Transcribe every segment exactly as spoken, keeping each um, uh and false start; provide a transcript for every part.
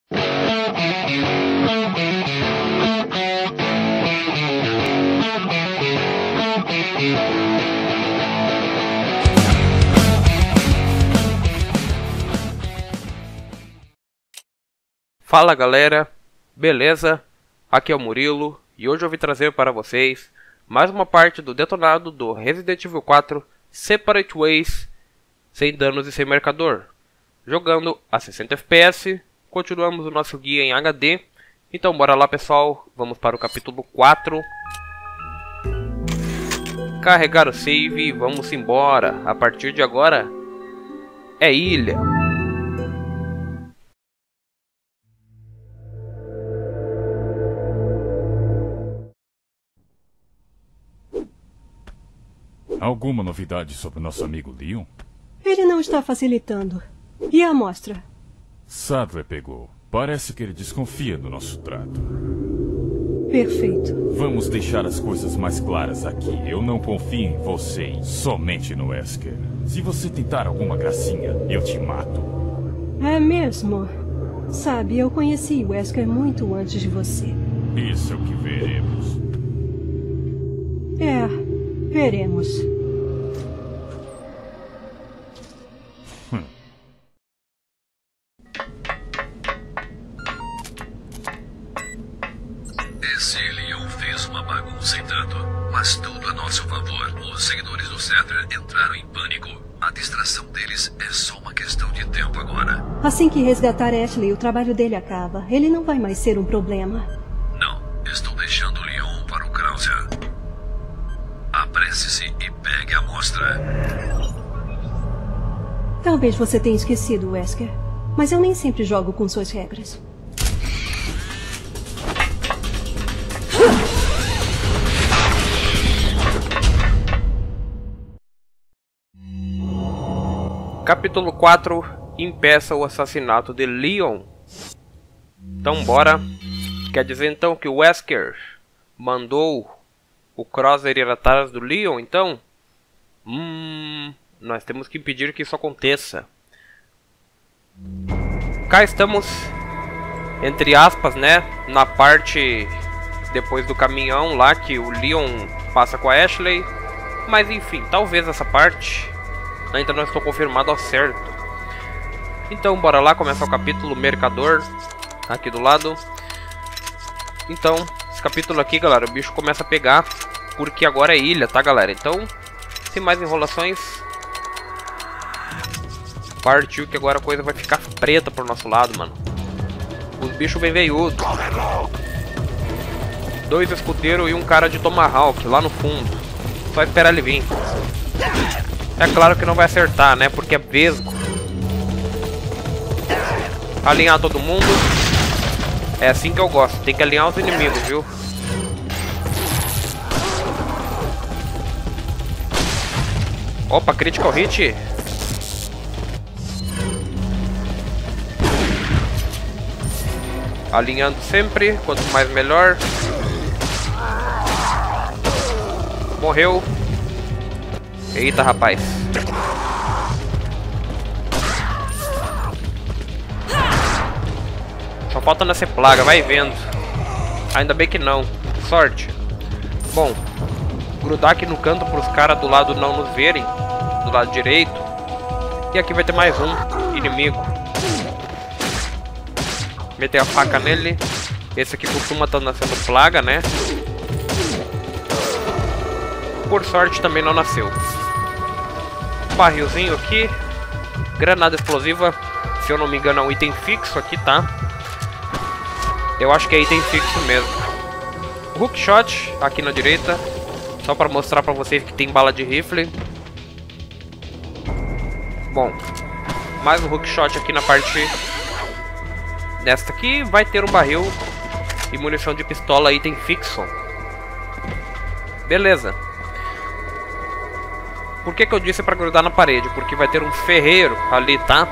Fala galera, beleza? Aqui é o Murilo e hoje eu vim trazer para vocês mais uma parte do detonado do Resident Evil quatro Separate Ways, sem danos e sem marcador. Jogando a sessenta F P S, continuamos o nosso guia em H D. Então bora lá pessoal, vamos para o capítulo quatro. Carregar o save e vamos embora. A partir de agora é ilha. Alguma novidade sobre o nosso amigo Leon? Ele não está facilitando. E a amostra? Sadler pegou. Parece que ele desconfia do nosso trato. Perfeito. Vamos deixar as coisas mais claras aqui. Eu não confio em você, somente no Wesker. Se você tentar alguma gracinha, eu te mato. É mesmo? Sabe, eu conheci o Wesker muito antes de você. Isso é o que veremos. É, veremos. Esse Leon fez uma bagunça e tanto, mas tudo a nosso favor. Os seguidores do Sadler entraram em pânico. A distração deles é só uma questão de tempo agora. Assim que resgatar Ashley, o trabalho dele acaba. Ele não vai mais ser um problema. Não, estou deixando o Leon para o Krauser. Apresse-se e pegue a amostra. Talvez você tenha esquecido, Wesker, mas eu nem sempre jogo com suas regras. Capítulo quatro. Impeça o assassinato de Leon. Então bora. Quer dizer então que o Wesker mandou o Krauser ir atrás do Leon, então? Hum, nós temos que impedir que isso aconteça. Cá estamos, entre aspas, né, na parte depois do caminhão lá que o Leon passa com a Ashley. Mas enfim, talvez essa parte ainda não estou confirmado ao certo. Então bora lá, começa o capítulo Mercador, aqui do lado. Então, esse capítulo aqui, galera, o bicho começa a pegar, porque agora é ilha, tá, galera? Então, sem mais enrolações, partiu que agora a coisa vai ficar preta pro nosso lado, mano. Os bichos bem veiudos. Dois escudeiros e um cara de Tomahawk lá no fundo. Só esperar ele vir. É claro que não vai acertar, né? Porque é vesgo. Alinhar todo mundo. É assim que eu gosto. Tem que alinhar os inimigos, viu? Opa, critical hit. Alinhando sempre. Quanto mais melhor. Morreu. Eita, rapaz. Só falta nascer plaga, vai vendo. Ainda bem que não. Sorte. Bom, grudar aqui no canto para os caras do lado não nos verem. Do lado direito. E aqui vai ter mais um inimigo. Meter a faca nele. Esse aqui costuma estar nascendo plaga, né? Por sorte também não nasceu. Barrilzinho aqui. Granada explosiva. Se eu não me engano é um item fixo aqui, tá? Eu acho que é item fixo mesmo. Hookshot aqui na direita. Só pra mostrar pra vocês que tem bala de rifle. Bom, mais um hookshot aqui na parte desta aqui. Vai ter um barril e munição de pistola, item fixo. Beleza. Por que que eu disse pra grudar na parede? Porque vai ter um ferreiro ali, tá?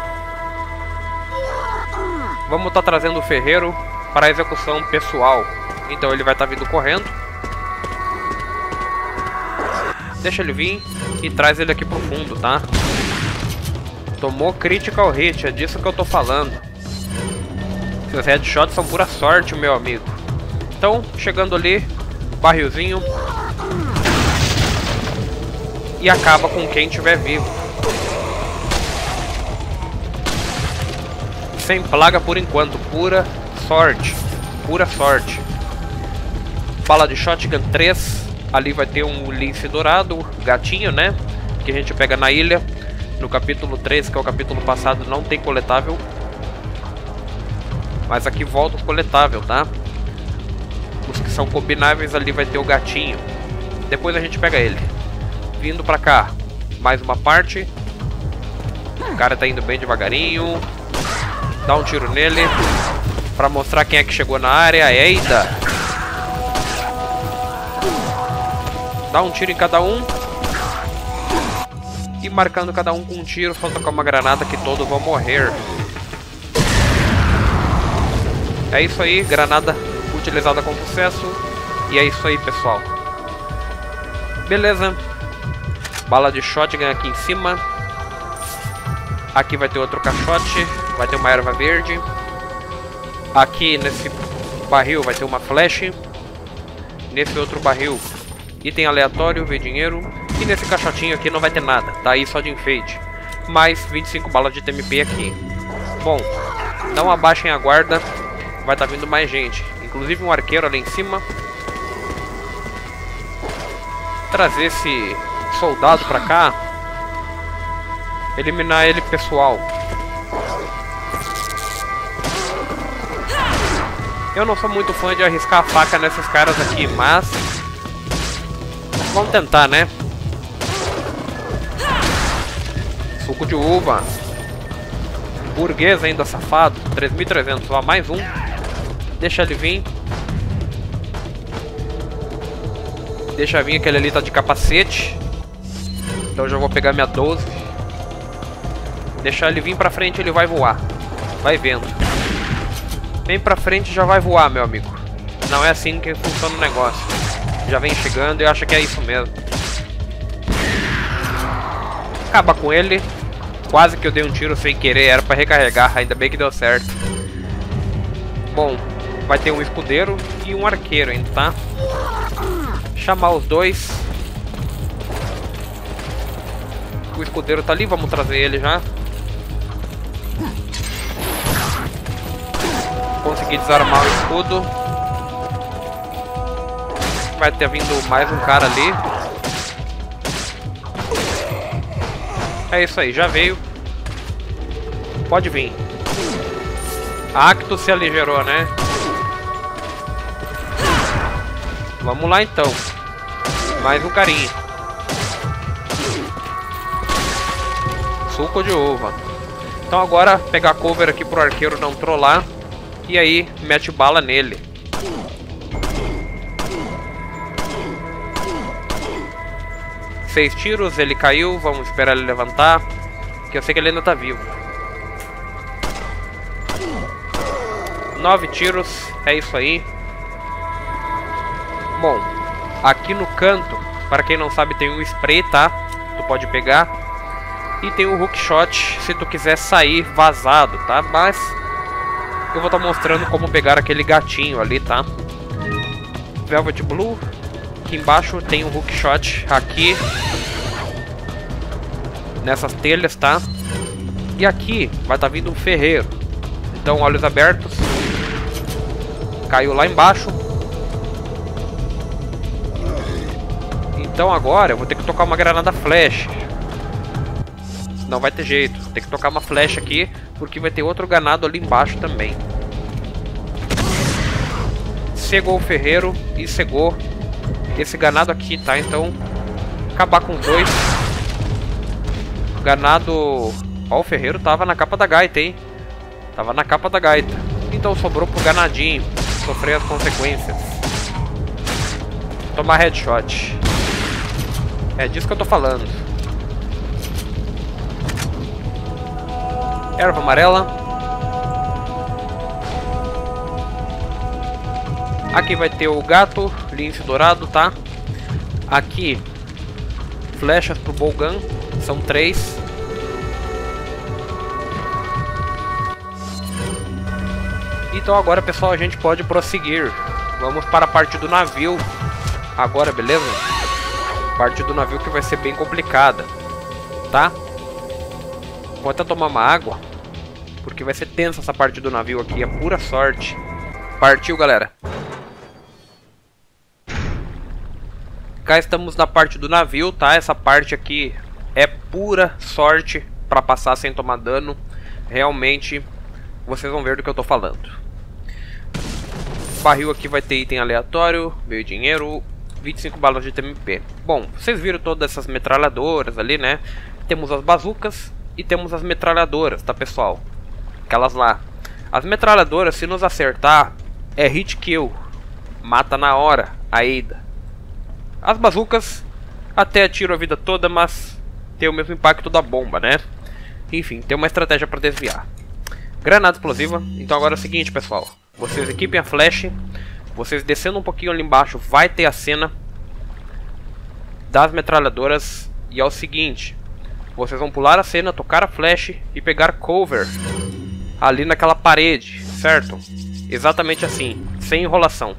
Vamos estar trazendo o ferreiro para a execução pessoal. Então ele vai estar vindo correndo. Deixa ele vir e traz ele aqui pro fundo, tá? Tomou critical hit, é disso que eu tô falando. Esses headshots são pura sorte, meu amigo. Então, chegando ali, barrilzinho. E acaba com quem estiver vivo. Sem plaga por enquanto, pura sorte. Pura sorte. Bala de shotgun três. Ali vai ter um lince dourado, gatinho, né? Que a gente pega na ilha. No capítulo três, que é o capítulo passado, não tem coletável. Mas aqui volta o coletável, tá? Os que são combináveis ali vai ter o gatinho. Depois a gente pega ele. Vindo pra cá, mais uma parte. O cara tá indo bem devagarinho. Dá um tiro nele pra mostrar quem é que chegou na área. Eita! Dá um tiro em cada um. E marcando cada um com um tiro, só tocar uma granada que todos vão morrer. É isso aí, granada utilizada com sucesso. E é isso aí, pessoal. Beleza. Bala de shotgun aqui em cima. Aqui vai ter outro caixote. Vai ter uma erva verde. Aqui nesse barril vai ter uma flash. Nesse outro barril, item aleatório, ver dinheiro. E nesse caixotinho aqui não vai ter nada, tá aí só de enfeite. Mais vinte e cinco balas de T M P aqui. Bom, não abaixem a guarda. Vai estar vindo mais gente. Inclusive um arqueiro ali em cima. Trazer esse soldado pra cá. Eliminar ele, pessoal. Eu não sou muito fã de arriscar a faca nesses caras aqui, mas vamos tentar, né? Suco de uva. Burguês ainda, safado. três mil e trezentos, ó, mais um. Deixa ele vir. Deixa vir, aquele ali tá de capacete. Então eu já vou pegar minha doze. Deixar ele vir pra frente, ele vai voar. Vai vendo. Vem pra frente, já vai voar, meu amigo. Não é assim que funciona o negócio. Já vem chegando e acha que é isso mesmo. Acaba com ele. Quase que eu dei um tiro sem querer, era pra recarregar. Ainda bem que deu certo. Bom, vai ter um escudeiro e um arqueiro ainda, tá? Chamar os dois. O escudeiro tá ali, vamos trazer ele já. Consegui desarmar o escudo. Vai ter vindo mais um cara ali. É isso aí, já veio. Pode vir. A Acto se aligerou, né? Vamos lá então. Mais um carinha. Suco de uva. Então agora pegar cover aqui pro arqueiro não trollar. E aí mete bala nele. Seis tiros, ele caiu. Vamos esperar ele levantar, que eu sei que ele ainda tá vivo. Nove tiros, é isso aí. Bom, aqui no canto, para quem não sabe, tem um spray, tá? Tu pode pegar. E tem o hookshot, se tu quiser sair vazado, tá? Mas eu vou estar mostrando como pegar aquele gatinho ali, tá? Velvet Blue. Aqui embaixo tem um hookshot aqui nessas telhas, tá? E aqui vai estar vindo um ferreiro. Então, olhos abertos. Caiu lá embaixo. Então agora eu vou ter que tocar uma granada flash. Não vai ter jeito, tem que tocar uma flecha aqui, porque vai ter outro ganado ali embaixo também. Cegou o ferreiro e cegou esse ganado aqui, tá? Então, acabar com os dois. O ganado... Ó, o ferreiro tava na capa da gaita, hein? Tava na capa da gaita. Então sobrou pro ganadinho sofrer as consequências. Tomar headshot. É disso que eu tô falando. Erva amarela. Aqui vai ter o gato, lince dourado, tá? Aqui, flechas pro Bolgan, são três. Então agora, pessoal, a gente pode prosseguir. Vamos para a parte do navio agora, beleza? Parte do navio que vai ser bem complicada, tá? Vou até tomar uma água, porque vai ser tensa essa parte do navio aqui, é pura sorte. Partiu, galera. Cá estamos na parte do navio, tá? Essa parte aqui é pura sorte para passar sem tomar dano. Realmente, vocês vão ver do que eu tô falando. O barril aqui vai ter item aleatório, meio dinheiro, vinte e cinco balas de T M P. Bom, vocês viram todas essas metralhadoras ali, né? Temos as bazucas e temos as metralhadoras, tá, pessoal? Aquelas lá. As metralhadoras, se nos acertar, é hit kill. Mata na hora a Ada. As bazucas até atiram a vida toda, mas tem o mesmo impacto da bomba, né? Enfim, tem uma estratégia para desviar. Granada explosiva. Então agora é o seguinte, pessoal. Vocês equipem a flash. Vocês descendo um pouquinho ali embaixo, vai ter a cena das metralhadoras. E é o seguinte. Vocês vão pular a cena, tocar a flash e pegar cover ali naquela parede, certo? Exatamente assim, sem enrolação.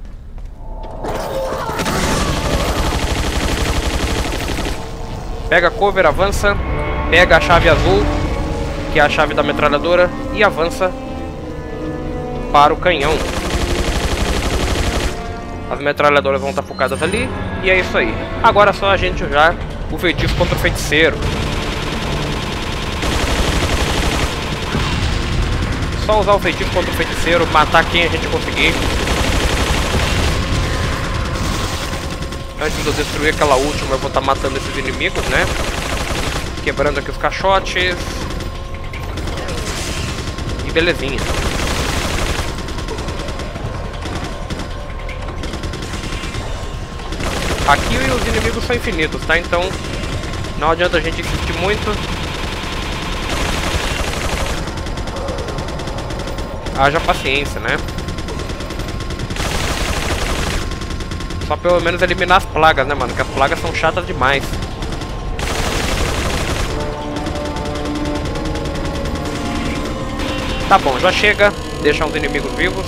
Pega cover, avança. Pega a chave azul, que é a chave da metralhadora, e avança para o canhão. As metralhadoras vão estar focadas ali, e é isso aí. Agora é só a gente usar o feitiço contra o feiticeiro. Só usar o feitiço contra o feiticeiro, matar quem a gente conseguir. Antes de eu destruir aquela última, eu vou estar matando esses inimigos, né? Quebrando aqui os caixotes. E belezinha. Aqui os inimigos são infinitos, tá? Então não adianta a gente insistir muito. Haja paciência, né? Só pelo menos eliminar as plagas, né, mano? Porque as plagas são chatas demais. Tá bom, já chega. Deixa os inimigos vivos.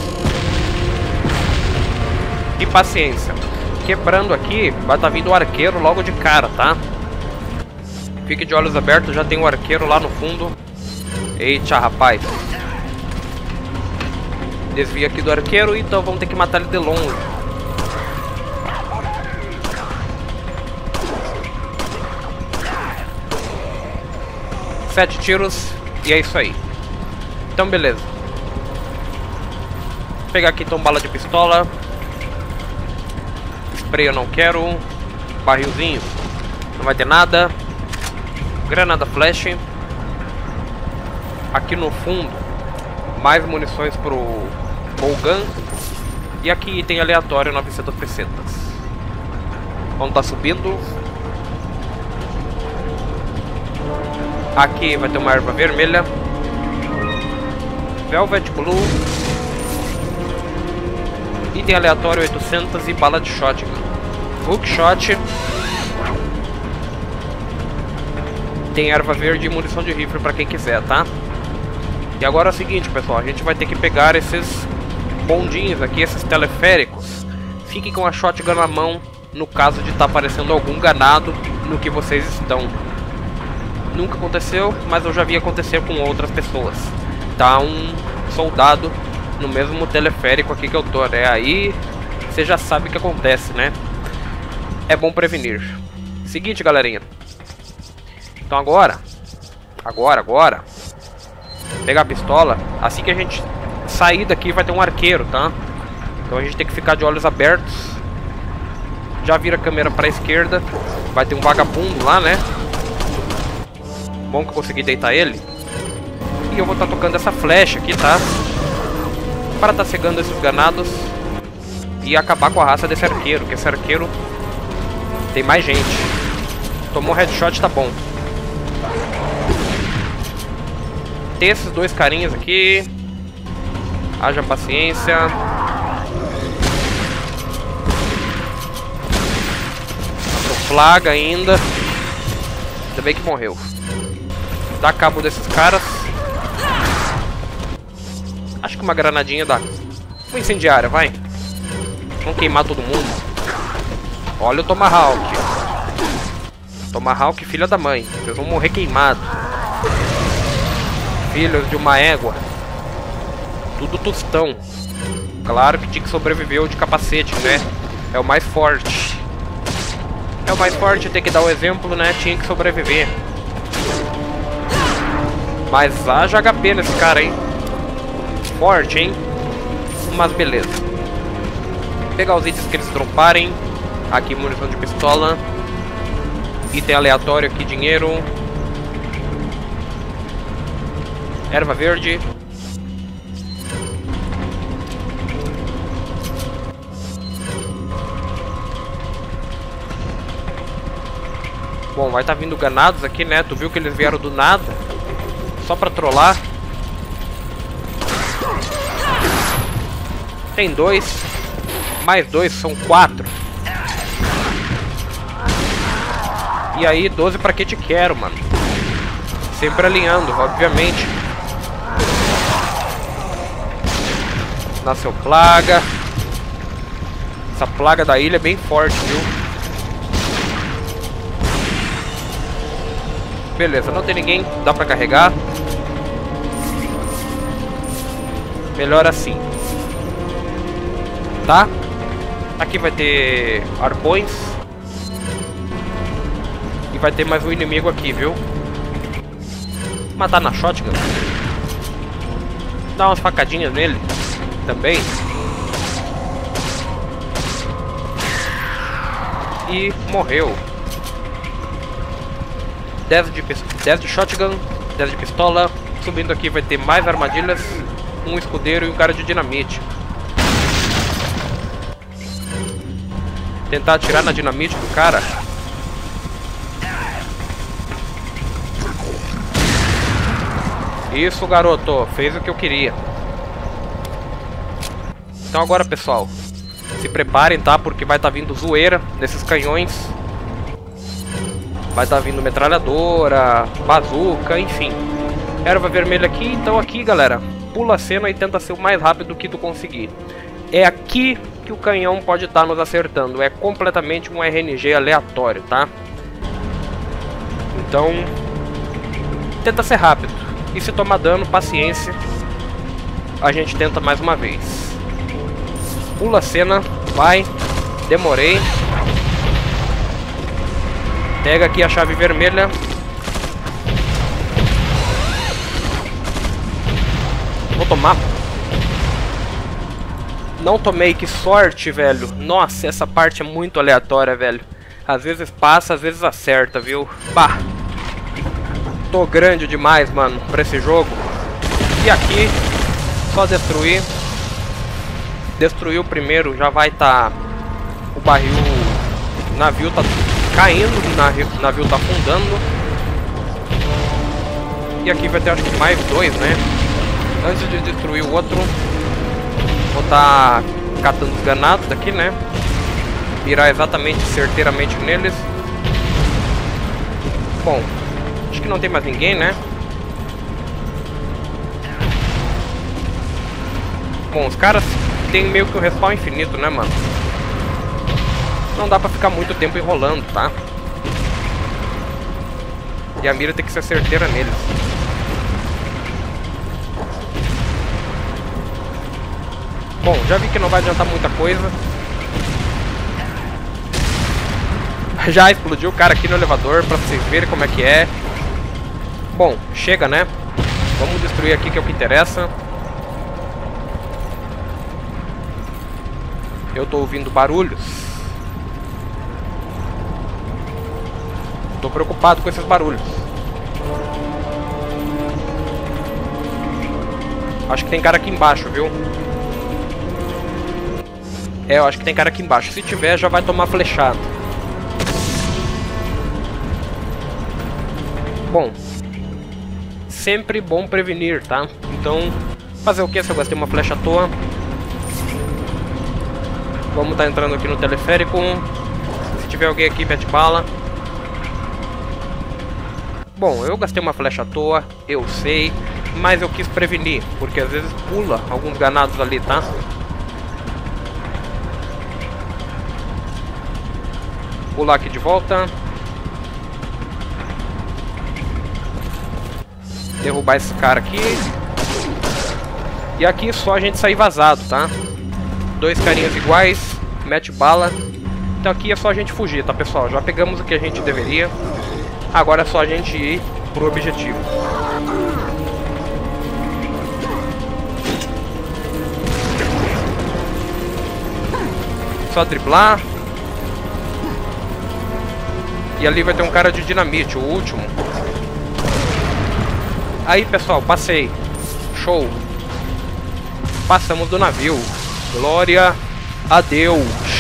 E paciência. Quebrando aqui, vai estar vindo o arqueiro logo de cara, tá? Fique de olhos abertos, já tem o arqueiro lá no fundo. Eita, rapaz. Desvia aqui do arqueiro, então vamos ter que matar ele de longe. Sete tiros e é isso aí. Então beleza. Vou pegar aqui então bala de pistola. Spray eu não quero. Barrilzinho não vai ter nada. Granada flash. Aqui no fundo mais munições pro Bolgan. E aqui item aleatório novecentas pesetas. Vamos tá subindo. Aqui vai ter uma erva vermelha. Velvet Blue. Item aleatório oitocentos e bala de shotgun. Hookshot. Tem erva verde e munição de rifle pra quem quiser, tá? E agora é o seguinte, pessoal. A gente vai ter que pegar esses bondinhos aqui, esses teleféricos. Fiquem com a shotgun na mão no caso de estar tá aparecendo algum ganado no que vocês estão. Nunca aconteceu, mas eu já vi acontecer com outras pessoas. Tá um soldado no mesmo teleférico aqui que eu tô, né? Aí você já sabe o que acontece, né? É bom prevenir. Seguinte, galerinha. Então agora, agora, agora, pegar a pistola. Assim que a gente sair daqui vai ter um arqueiro, tá? Então a gente tem que ficar de olhos abertos. Já vira a câmera pra esquerda. Vai ter um vagabundo lá, né? Bom que eu consegui deitar ele. E eu vou estar tocando essa flecha aqui, tá? Para estar cegando esses ganados e acabar com a raça desse arqueiro. Que esse arqueiro tem mais gente. Tomou headshot, tá bom. Tem esses dois carinhas aqui. Haja paciência. Flaga ainda. Ainda bem que morreu. Dá cabo desses caras. Acho que uma granadinha dá. Uma incendiária, vai. Vamos queimar todo mundo. Olha o Tomahawk. Tomahawk, filha da mãe. Vocês vão morrer queimados. Filhos de uma égua. Tudo tostão. Claro que tinha que sobreviver o de capacete, né? É o mais forte. É o mais forte, tem que dar o exemplo, né? Tinha que sobreviver. Mas haja H P nesse cara, hein? Forte, hein? Mas beleza. Pegar os itens que eles droparem. Aqui, munição de pistola. Item aleatório aqui, dinheiro. Erva verde. Bom, vai estar tá vindo ganados aqui, né? Tu viu que eles vieram do nada? Só pra trollar. Tem dois. Mais dois, são quatro. E aí, doze pra que te quero, mano. Sempre alinhando, obviamente. Nasceu plaga. Essa plaga da ilha é bem forte, viu? Beleza, não tem ninguém. Dá pra carregar. Melhor assim. Tá? Aqui vai ter arpões. E vai ter mais um inimigo aqui, viu? Matar na shotgun. Dá umas facadinhas nele. Também. E morreu. dez de, dez de shotgun, dez de pistola. Subindo aqui vai ter mais armadilhas. Um escudeiro e um cara de dinamite. Tentar atirar na dinamite do cara. Isso, garoto. Fez o que eu queria. Então agora, pessoal, se preparem, tá? Porque vai estar tá vindo zoeira nesses canhões. Vai estar tá vindo metralhadora, bazuca, enfim. Erva vermelha aqui. Então aqui, galera, pula a cena e tenta ser o mais rápido que tu conseguir. É aqui que o canhão pode estar tá nos acertando. É completamente um R N G aleatório, tá? Então, tenta ser rápido. E se tomar dano, paciência. A gente tenta mais uma vez. Pula a cena. Vai. Demorei. Pega aqui a chave vermelha. Vou tomar. Não tomei, que sorte, velho. Nossa, essa parte é muito aleatória, velho. Às vezes passa, às vezes acerta, viu? Pá. Tô grande demais, mano, pra esse jogo. E aqui, só destruir. Destruir o primeiro, já vai tá... O barril... O navio tá caindo, o navio tá afundando. E aqui vai ter, acho que mais dois, né? Antes de destruir o outro, vou tá catando os ganados daqui, né? Mirar exatamente, certeiramente neles. Bom, acho que não tem mais ninguém, né? Bom, os caras tem meio que um respawn infinito, né, mano? Não dá pra ficar muito tempo enrolando, tá? E a mira tem que ser certeira neles. Bom, já vi que não vai adiantar muita coisa. Já explodiu o cara aqui no elevador, pra vocês verem como é que é. Bom, chega, né? Vamos destruir aqui, que é o que interessa. Eu tô ouvindo barulhos. Tô preocupado com esses barulhos. Acho que tem cara aqui embaixo, viu? É, eu acho que tem cara aqui embaixo. Se tiver, já vai tomar flechada. Bom, sempre bom prevenir, tá? Então, fazer o que se eu gastei uma flecha à toa? Vamos estar tá entrando aqui no teleférico. Se tiver alguém aqui, mete bala. Bom, eu gastei uma flecha à toa, eu sei. mas eu quis prevenir, porque às vezes pula alguns ganados ali, tá? Pular aqui de volta. Derrubar esse cara aqui. E aqui só a gente sair vazado, tá? Dois carinhas iguais, mete bala. Então aqui é só a gente fugir, tá, pessoal? Já pegamos o que a gente deveria. Agora é só a gente ir pro objetivo. Só driblar. E ali vai ter um cara de dinamite, o último. Aí, pessoal, passei. Show. Passamos do navio. Glória a Deus.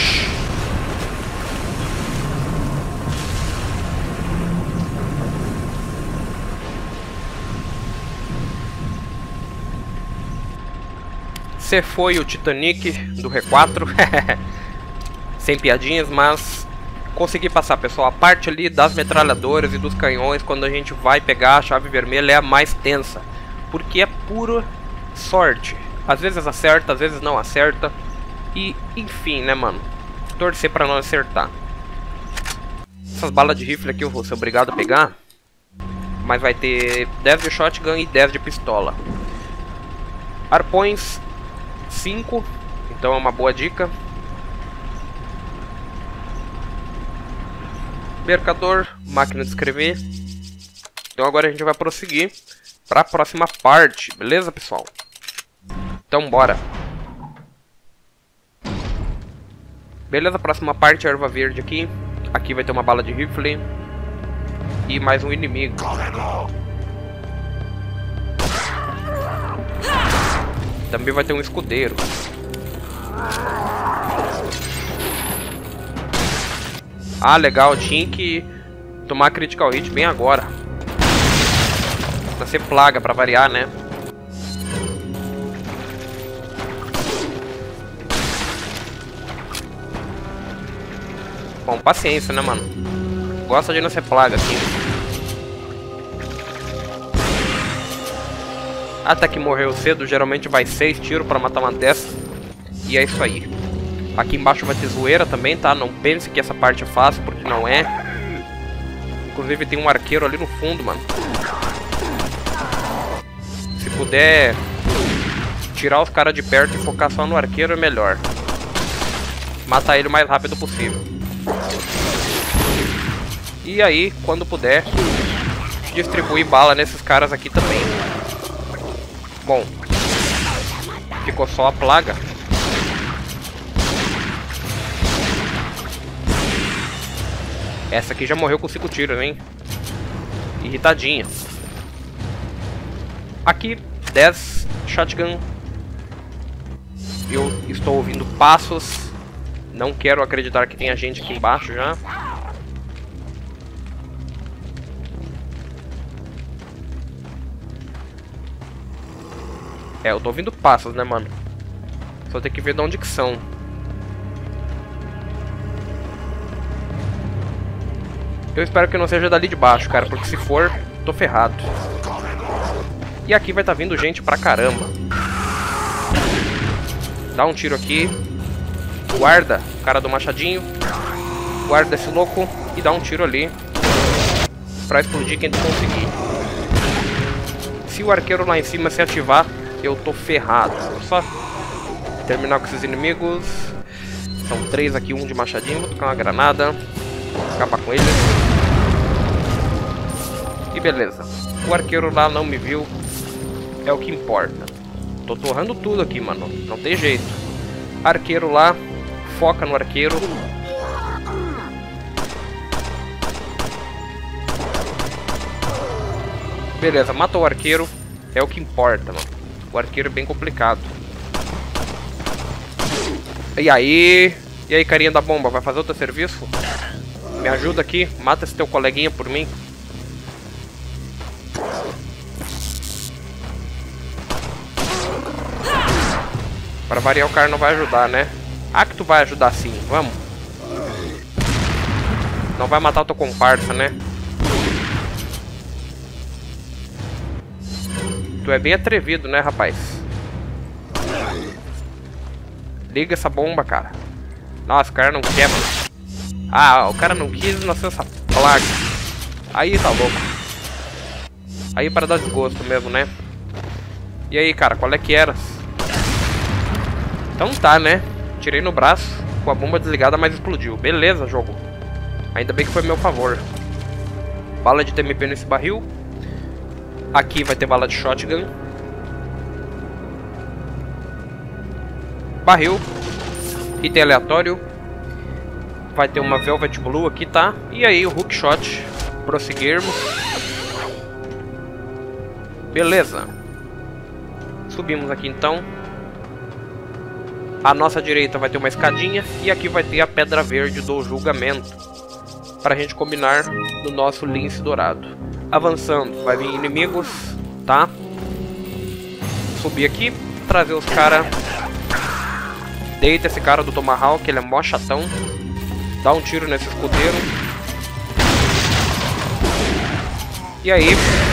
Você foi o Titanic do R quatro. Sem piadinhas, mas consegui passar, pessoal. A parte ali das metralhadoras e dos canhões, quando a gente vai pegar a chave vermelha, é a mais tensa, porque é pura sorte. Às vezes acerta, às vezes não acerta. E, enfim, né, mano? Torcer pra não acertar. Essas balas de rifle aqui eu vou ser obrigado a pegar. Mas vai ter dez de shotgun e dez de pistola. Arpões cinco, então é uma boa dica. Mercador, máquina de escrever. Então agora a gente vai prosseguir para a próxima parte, beleza, pessoal? Então bora. Beleza, próxima parte, erva verde aqui. Aqui vai ter uma bala de rifle e mais um inimigo. Também vai ter um escudeiro. Ah, legal, tinha que tomar critical hit bem agora. Pra ser plaga, pra variar, né? Bom, paciência, né, mano? Gosta de não ser plaga, assim. Até que morreu cedo, geralmente vai seis tiros pra matar uma dessas. E é isso aí. Aqui embaixo vai ter zoeira também, tá? Não pense que essa parte é fácil, porque não é. Inclusive tem um arqueiro ali no fundo, mano. Se puder tirar os caras de perto e focar só no arqueiro é melhor. Matar ele o mais rápido possível. E aí, quando puder, distribuir bala nesses caras aqui também. Bom, ficou só a plaga. Essa aqui já morreu com cinco tiros, hein? Irritadinha. Aqui, dez shotgun. Eu estou ouvindo passos. Não quero acreditar que tenha gente aqui embaixo já. É, eu tô ouvindo passos, né, mano? Só tem que ver de onde que são. Eu espero que não seja dali de baixo, cara, porque se for, tô ferrado. E aqui vai estar tá vindo gente pra caramba. Dá um tiro aqui. Guarda o cara do machadinho. Guarda esse louco e dá um tiro ali pra explodir quem tu conseguir. Se o arqueiro lá em cima se ativar, eu tô ferrado. Vou só terminar com esses inimigos. São três aqui, um de machadinho. Vou tocar uma granada. Acabar com ele. E beleza. O arqueiro lá não me viu. É o que importa. Tô torrando tudo aqui, mano. Não tem jeito. Arqueiro lá. Foca no arqueiro. Beleza, matou o arqueiro. É o que importa, mano. O arqueiro é bem complicado. E aí? E aí, carinha da bomba? Vai fazer o teu serviço? Me ajuda aqui. Mata esse teu coleguinha por mim. Pra variar, o cara não vai ajudar, né? Ah, que tu vai ajudar sim. Vamos. Não vai matar o teu comparsa, né? Tu é bem atrevido, né, rapaz? Liga essa bomba, cara. Nossa, o cara não quer, mano. Ah, o cara não quis nascer essa placa. Aí tá louco. Aí para dar desgosto mesmo, né? E aí, cara, qual é que era? Então tá, né? Tirei no braço com a bomba desligada, mas explodiu. Beleza, jogo. Ainda bem que foi a meu favor. Bala de T M P nesse barril. Aqui vai ter bala de shotgun. Barril. Item aleatório. Vai ter uma Velvet Blue aqui, tá? E aí o hookshot. Prosseguirmos. Beleza. Subimos aqui então. À nossa direita vai ter uma escadinha. E aqui vai ter a pedra verde do julgamento. Pra gente combinar no nosso lince dourado. Avançando, vai vir inimigos, tá? Subir aqui. Trazer os caras. Deita esse cara do Tomahawk, ele é mó chatão. Dá um tiro nesse escudeiro. E aí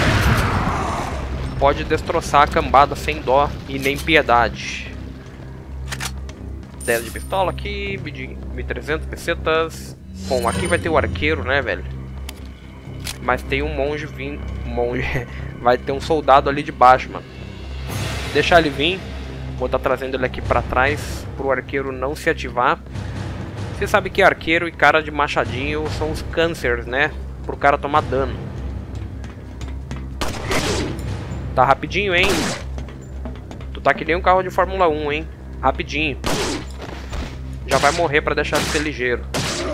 pode destroçar a cambada sem dó e nem piedade. dez de pistola aqui, mil e trezentos pesetas. Bom, aqui vai ter o arqueiro, né, velho? Mas tem um monge vindo. Monge. Vai ter um soldado ali de baixo, mano. Deixar ele vir. Vou estar trazendo ele aqui pra trás, pro arqueiro não se ativar. Você sabe que arqueiro e cara de machadinho são os cânceres, né? Pro cara tomar dano. Tá rapidinho, hein? Tu tá que nem um carro de Fórmula um, hein? Rapidinho. Já vai morrer pra deixar de ser ligeiro.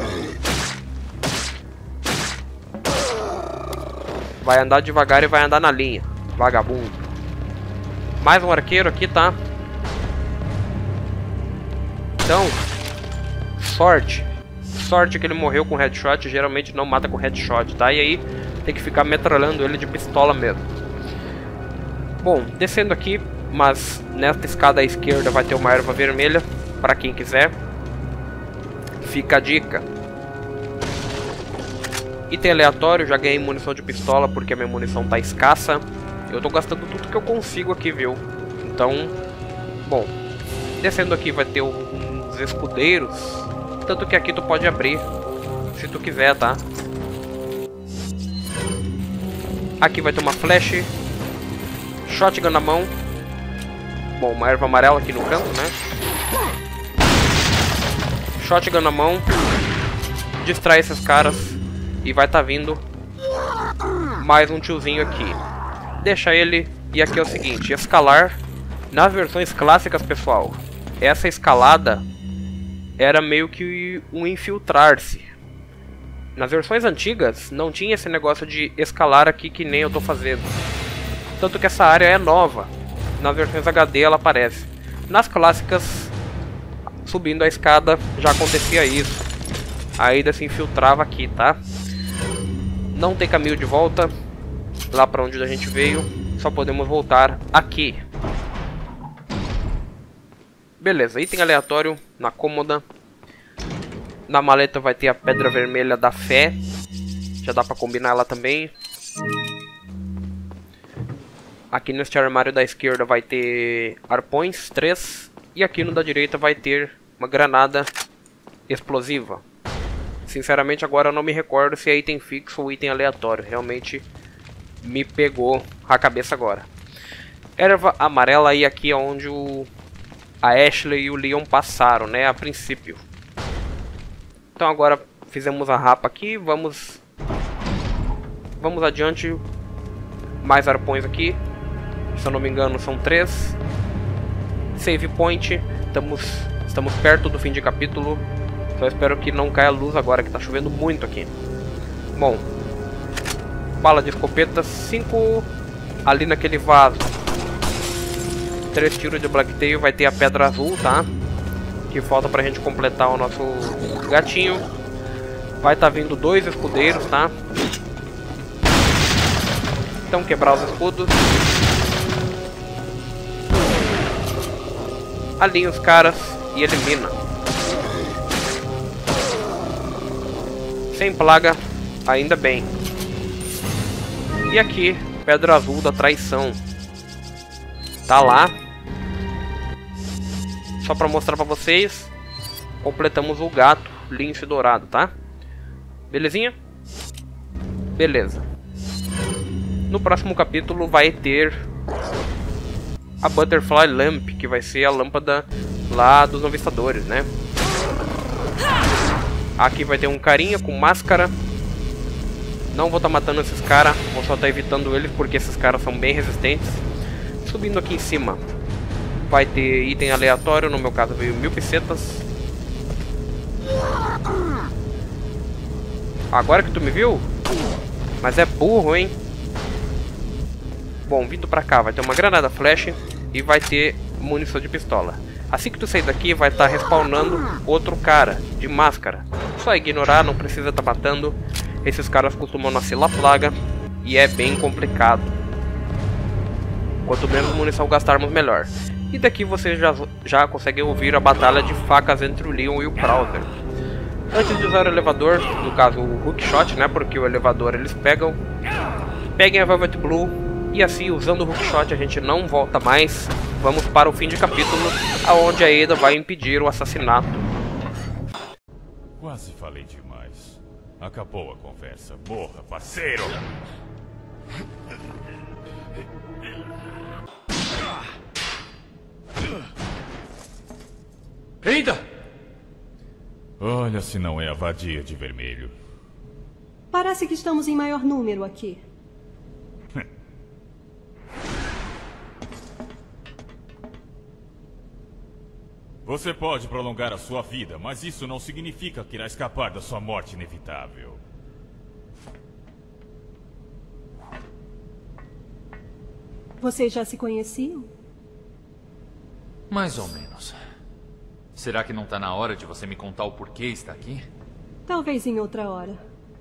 Vai andar devagar e vai andar na linha. Vagabundo. Mais um arqueiro aqui, tá? Então, sorte. Sorte que ele morreu com headshot. Geralmente não mata com headshot, tá? E aí tem que ficar metralhando ele de pistola mesmo. Bom, descendo aqui, mas nesta escada à esquerda vai ter uma erva vermelha. Pra quem quiser. Fica a dica. Item aleatório, já ganhei munição de pistola porque a minha munição tá escassa. Eu tô gastando tudo que eu consigo aqui, viu? Então, bom. Descendo aqui vai ter uns escudeiros. Tanto que aqui tu pode abrir, se tu quiser, tá? Aqui vai ter uma flash. Shotgun na mão. Bom, uma erva amarela aqui no canto, né? Shotgun na mão. Distrai esses caras. E vai tá vindo mais um tiozinho aqui. Deixa ele. E aqui é o seguinte, escalar. Nas versões clássicas, pessoal, essa escalada era meio que um infiltrar-se. Nas versões antigas não tinha esse negócio de escalar aqui que nem eu tô fazendo. Tanto que essa área é nova. Nas versões H D ela aparece. Nas clássicas, subindo a escada já acontecia isso. A Ada se infiltrava aqui, tá? Não tem caminho de volta lá pra onde a gente veio. Só podemos voltar aqui. Beleza, item aleatório na cômoda. Na maleta vai ter a pedra vermelha da fé. Já dá pra combinar ela também. Aqui neste armário da esquerda vai ter arpões, três. E aqui no da direita vai ter uma granada explosiva. Sinceramente agora eu não me recordo se é item fixo ou item aleatório. Realmente me pegou a cabeça agora. Erva amarela, e aqui é onde o, a Ashley e o Leon passaram, né, a princípio. Então agora fizemos a rapa aqui, vamos vamos adiante. Mais arpões aqui, se eu não me engano são três. Save point, estamos, estamos perto do fim de capítulo. Só espero que não caia luz agora, que tá chovendo muito aqui. Bom, bala de escopeta, cinco ali naquele vaso. Três tiros de Blacktail, vai ter a pedra azul, tá? Que falta pra gente completar o nosso gatinho. Vai tá vindo dois escudeiros, tá? Então quebrar os escudos. Alinha os caras e elimina. Sem plaga, ainda bem. E aqui, pedra azul da traição. tá lá. Só pra mostrar pra vocês, completamos o gato lince dourado, tá? Belezinha? Beleza. No próximo capítulo vai ter a Butterfly Lamp, que vai ser a lâmpada lá dos novistadores, né? Aqui vai ter um carinha com máscara. Não vou estar matando esses caras, vou só estar evitando eles porque esses caras são bem resistentes. Subindo aqui em cima vai ter item aleatório, no meu caso veio mil pesetas. Agora que tu me viu? Mas é burro, hein? Bom, vindo pra cá vai ter uma granada flash e vai ter munição de pistola. Assim que tu sair daqui vai estar respawnando outro cara de máscara. Só ignorar, não precisa estar matando. Esses caras costumam nascer lá plaga e é bem complicado. Quanto menos munição gastarmos, melhor. E daqui vocês já, já conseguem ouvir a batalha de facas entre o Leon e o Krauser. Antes de usar o elevador, no caso o hookshot, né, porque o elevador eles pegam, peguem a Velvet Blue e assim, usando o hookshot, a gente não volta mais. Vamos para o fim de capítulo, aonde a Ada vai impedir o assassinato. Quase falei demais. Acabou a conversa. Morra, parceiro! Ada! Olha se não é a vadia de vermelho. Parece que estamos em maior número aqui. Você pode prolongar a sua vida, mas isso não significa que irá escapar da sua morte inevitável. Vocês já se conheciam? Mais ou menos. Será que não tá na hora de você me contar o porquê está aqui? Talvez em outra hora.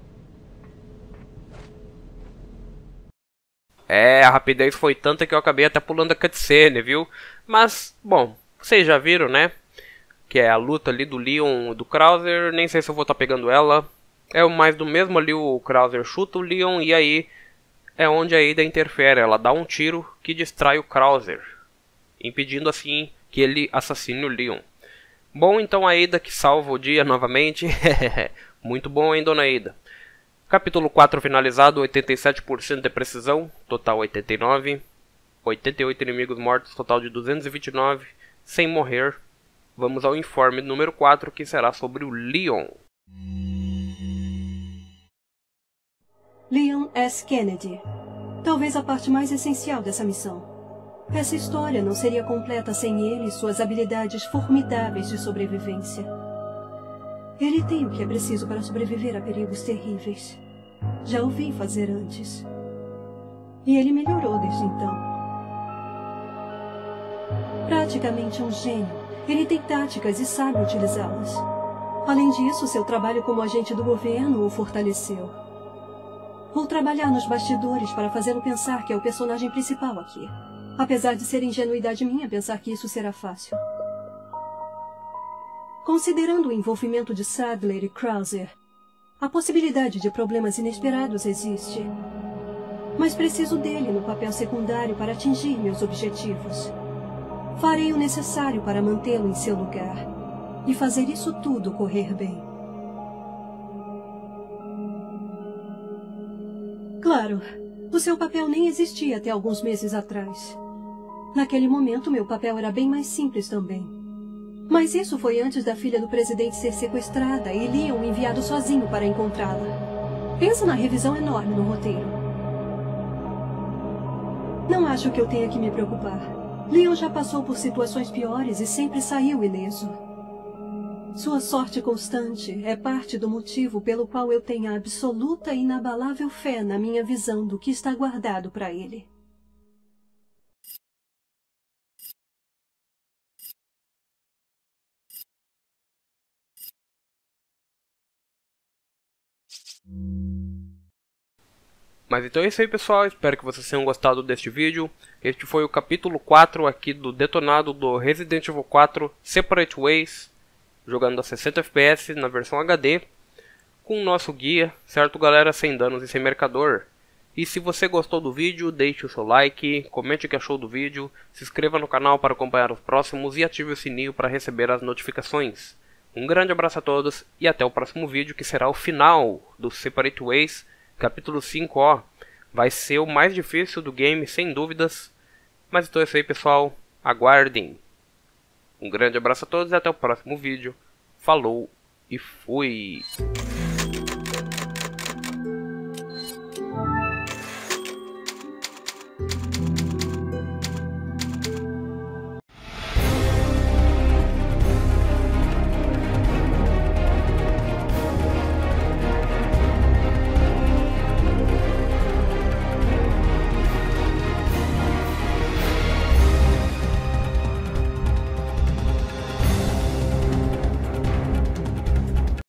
É, a rapidez foi tanta que eu acabei até pulando a cutscene, viu? Mas, bom, vocês já viram, né? Que é a luta ali do Leon e do Krauser. Nem sei se eu vou estar pegando ela. É o mais do mesmo ali, o Krauser chuta o Leon e aí é onde a Ada interfere. Ela dá um tiro que distrai o Krauser, impedindo assim que ele assassine o Leon. Bom, então a Ada que salva o dia novamente. Muito bom, hein, dona Ada? Capítulo quatro finalizado, oitenta e sete por cento de precisão, total oitenta e nove. oitenta e oito inimigos mortos, total de duzentos e vinte e nove, sem morrer. Vamos ao informe número quatro, que será sobre o Leon. Leon S. Kennedy. Talvez a parte mais essencial dessa missão. Essa história não seria completa sem ele e suas habilidades formidáveis de sobrevivência. Ele tem o que é preciso para sobreviver a perigos terríveis. Já o vi fazer antes. E ele melhorou desde então. Praticamente um gênio, ele tem táticas e sabe utilizá-las. Além disso, seu trabalho como agente do governo o fortaleceu. Vou trabalhar nos bastidores para fazê-lo pensar que é o personagem principal aqui. Apesar de ser ingenuidade minha pensar que isso será fácil. Considerando o envolvimento de Sadler e Krauser, a possibilidade de problemas inesperados existe. Mas preciso dele no papel secundário para atingir meus objetivos. Farei o necessário para mantê-lo em seu lugar e fazer isso tudo correr bem. Claro, o seu papel nem existia até alguns meses atrás. Naquele momento, meu papel era bem mais simples também. Mas isso foi antes da filha do presidente ser sequestrada e Leon enviado sozinho para encontrá-la. Pensa na revisão enorme no roteiro. Não acho que eu tenha que me preocupar. Leon já passou por situações piores e sempre saiu ileso. Sua sorte constante é parte do motivo pelo qual eu tenho a absoluta e inabalável fé na minha visão do que está guardado para ele. Mas então é isso aí, pessoal, espero que vocês tenham gostado deste vídeo. Este foi o capítulo quatro aqui do detonado do Resident Evil quatro Separate Ways, jogando a sessenta F P S na versão H D, com o nosso guia, certo galera, sem danos e sem mercador. E se você gostou do vídeo, deixe o seu like, comente o que achou do vídeo, se inscreva no canal para acompanhar os próximos e ative o sininho para receber as notificações. Um grande abraço a todos e até o próximo vídeo, que será o final do Separate Ways, capítulo cinco, ó. Vai ser o mais difícil do game, sem dúvidas. Mas então é isso aí, pessoal. Aguardem. Um grande abraço a todos e até o próximo vídeo. Falou e fui!